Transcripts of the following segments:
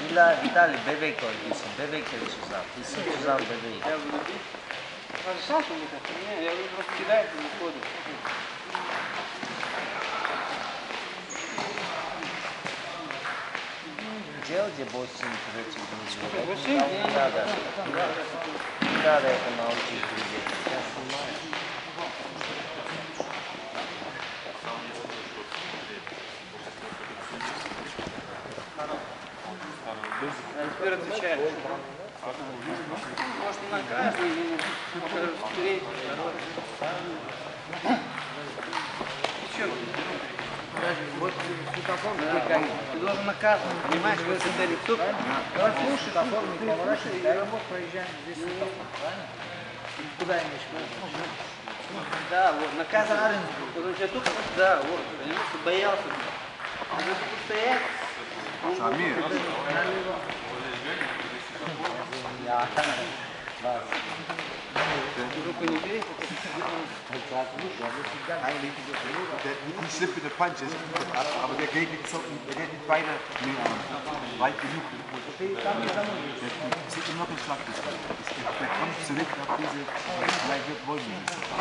Vitaly bebek koyduysun. Bebek de Suzan. İsim Suzan bebeği. Я буду бить. Сашу не, я буду просто кидать и выходит. Делайте больше против друзей. Больше? Не надо это научить друзей. Я снимаю. Теперь отвечаю. Может на каждый или спереть. Вот светофор, Ты должен на каждом, понимаешь, вот это лицо. давай слушай, светофор, не поворачивай, дай работу, проезжаем, здесь светофор, правильно? Куда имеешь в виду? Да, вот, на каждом. Вот у тебя тут, да, вот, понимаешь, ты боялся. А ты тут стоять. Самир. Руку не бери. Die slippende punches, aber der geht nicht beide mehr an. Weit genug. Zit hem nog een slag tussen. Der kommt zurück auf diese gleiche Wolken.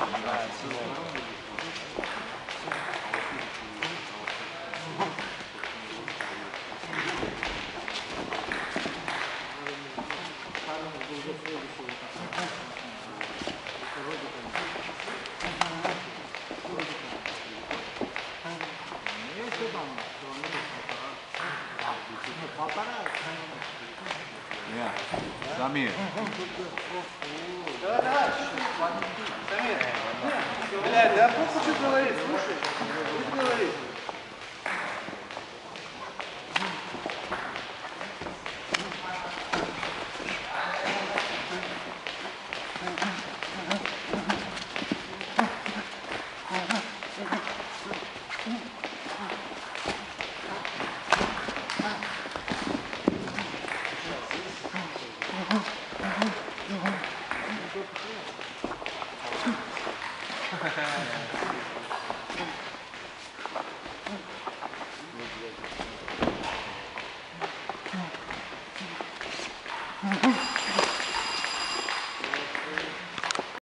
Ja, Samir. Давай, давай. Самир. Блядь, да просто что говорит, слушай. Что говорит? Uh-huh.